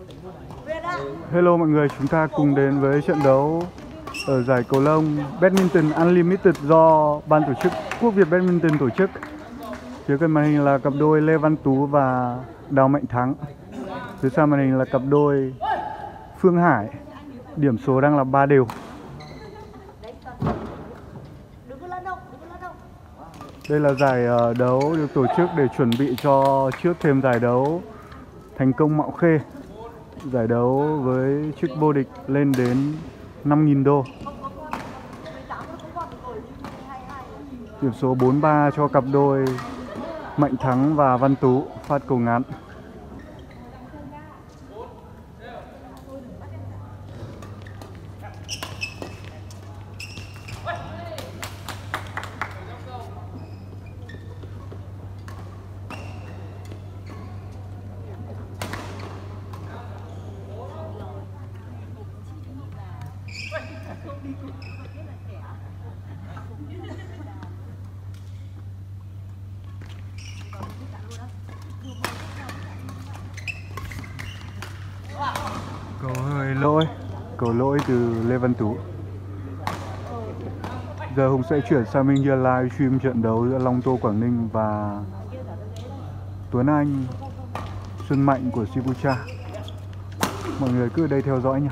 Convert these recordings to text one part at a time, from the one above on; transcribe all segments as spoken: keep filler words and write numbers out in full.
Hello mọi người, chúng ta cùng đến với trận đấu ở giải cầu lông Badminton Unlimited do ban tổ chức Quốc Việt Badminton tổ chức. Phía gần màn hình là cặp đôi Lê Văn Tú và Đào Mạnh Thắng. Phía sau màn hình là cặp đôi Phương Hải. Điểm số đang là ba đều. Đây là giải đấu được tổ chức để chuẩn bị cho trước thêm giải đấu Thành Công Mạo Khê. Giải đấu với chức vô địch lên đến năm nghìn đô. Điểm số bốn ba cho cặp đôi Mạnh Thắng và Văn Tú. Phát cầu ngắn. Cầu hơi lỗi, cầu lỗi từ Lê Văn Tú. Giờ Hùng sẽ chuyển sang bên kia live stream trận đấu giữa Long Tô Quảng Ninh và Tuấn Anh Xuân Mạnh của Sipucha. Mọi người cứ ở đây theo dõi nha.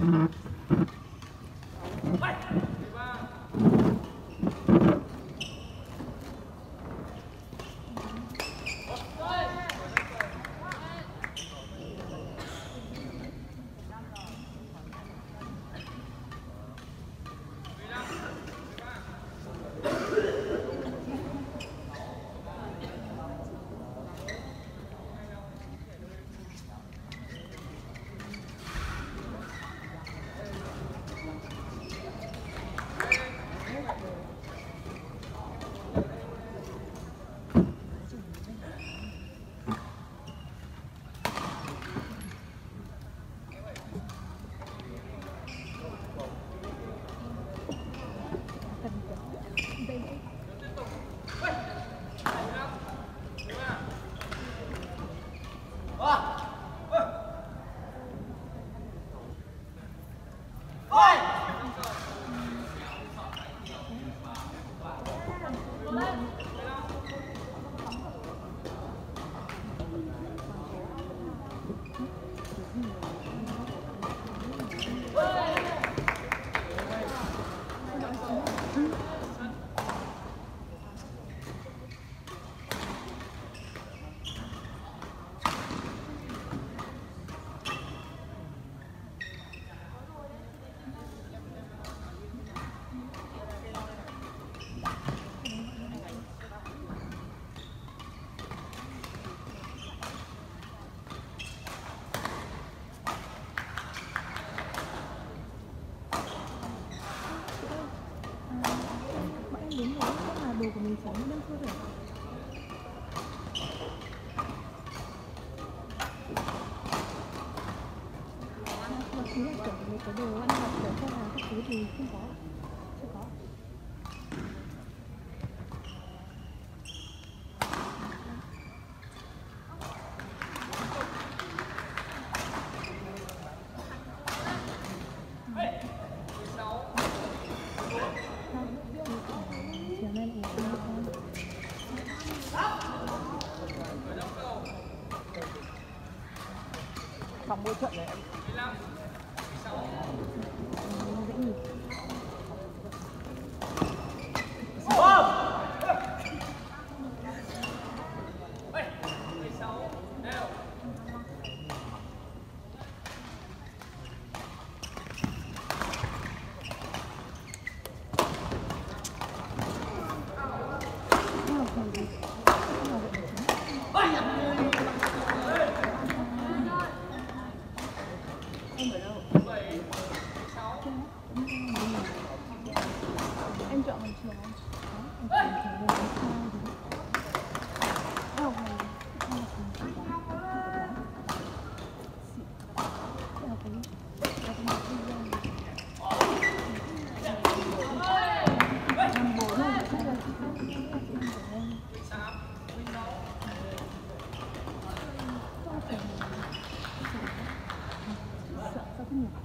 của mình sống bên cơ thể. Và thứ là kiểu mấy cái đồ ăn vặt kiểu cho là các thứ thì không có, chưa có. Xong mỗi trận này em em chọn một trường không? Có, em chọn một trường học này. Học này, không là trường học đó. Xịn. Học cái gì? Học cái gì? Làm bố này, chắc là chị không biết là chị không phải lên. Không phải sợ sao không nhỉ?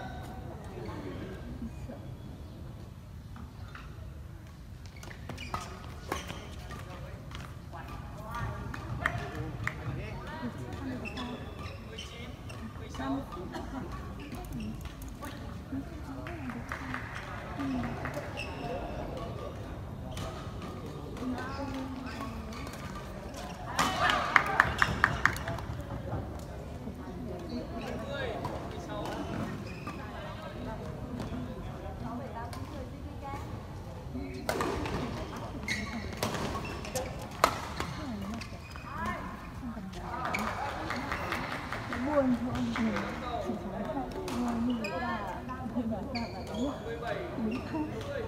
Buồn thôi mình chỉ nói là mình là mình nói là là đúng đúng không.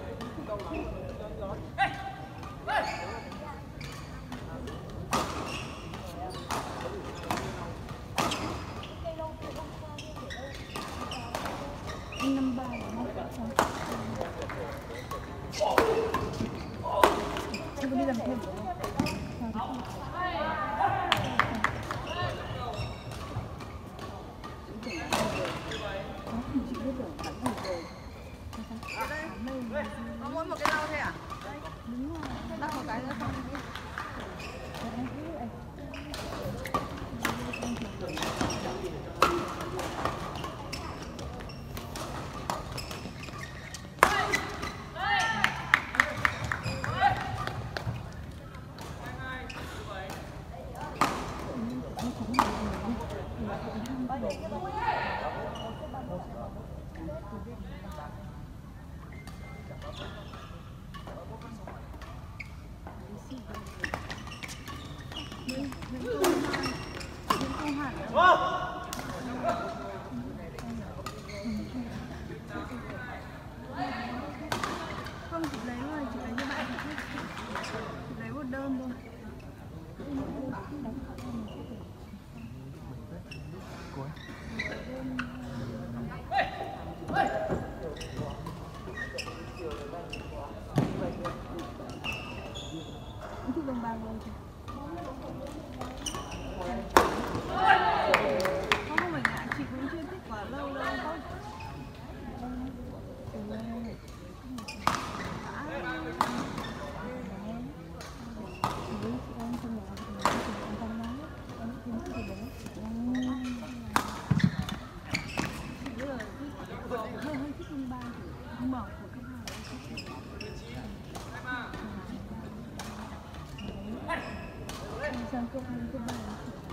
Năm ba là một cả xong chị có đi làm thêm không? có mỗi một cái lau thôi à? Đúng rồi. Đắp một cái nữa không? Mấy mấy câu hai, những câu hẳn. Không, chị lấy rồi, chị lấy cho bạn chị. Chị lấy một đơn thôi. Thích đồng bào rồi. Không, không phải ngại, chị cũng chưa thích quá lâu đâu. Hơi hơi thích đồng bào thì không mở của các bạn. Sang câu hai câu ba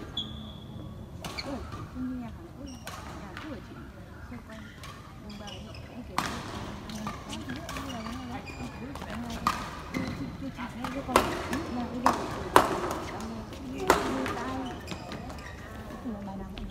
ôi không nghe hẳn ôi nhà của chị xoay quanh đồng bào cũng kiểu có thứ là nó tôi chả nghe cái con nhà bây giờ như tai là bài nào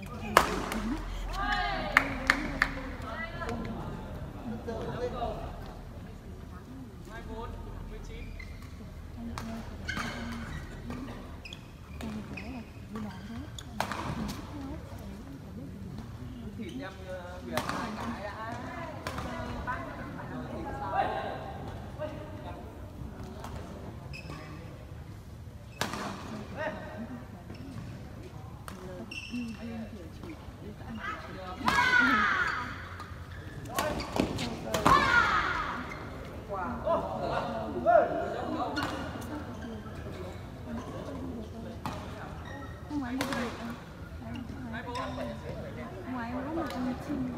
ngoài có một con chim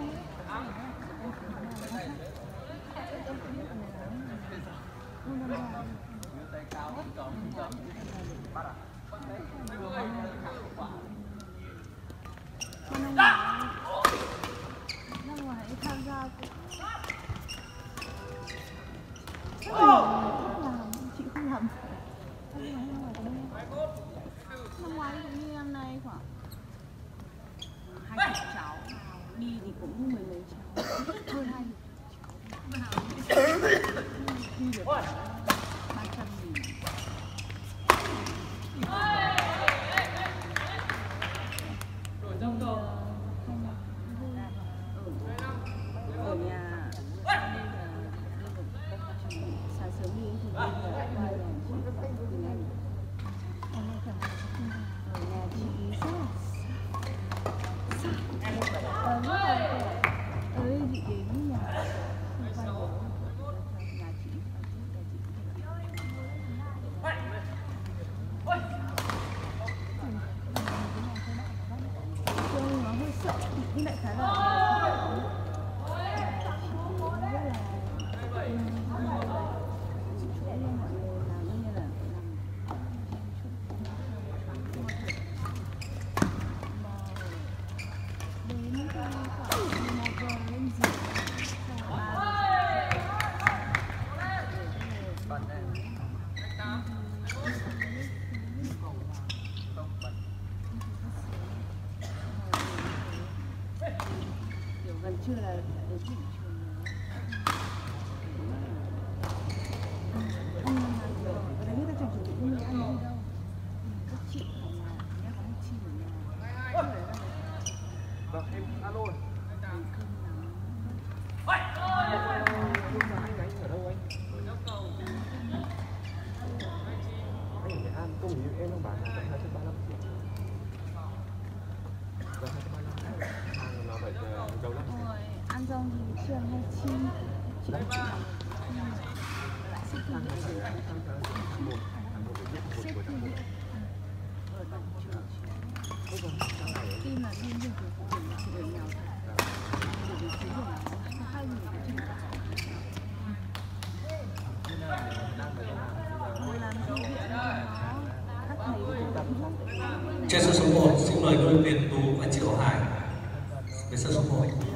năm ngoái tham gia chắc là chị không làm năm ngoái cũng như năm nay khoảng hai chục cháu đi thì cũng mười mấy cháu hơn hai chục cháu đi được ba trăm nghìn ở nhà sáng sớm đi thì đi là ba đèn chị từ anh ở nhà chị rất là ơi chị đến nhà xung quanh của nhà chị trông nó hơi sợ nhưng lại khá là gần trưa là đến điểm trường ăn ở đấy người ta chẳng chuẩn bị không ăn gì đâu các chị ở nhà nhá có một chị ở nhà vâng em alo rồi cơm nóng anh đánh ở đâu anh anh ở Nghệ An công như em đang bán là hai trăm ba mươi lăm triệu hai trăm ba mươi lăm ăn nó phải dầu lắm rồi ăn rau thì chưa hay chi chị lại xếp thêm nữa xếp thêm nữa ở tận trường khi mà đi nhiều thì cũng phải chị ở nhà bởi vì chú của nó có hai người cũng chừng cả người làm thư viện nó các thầy cũng tập trên sân số một xin mời huấn luyện viên Tú và Triệu Hải về sân số một.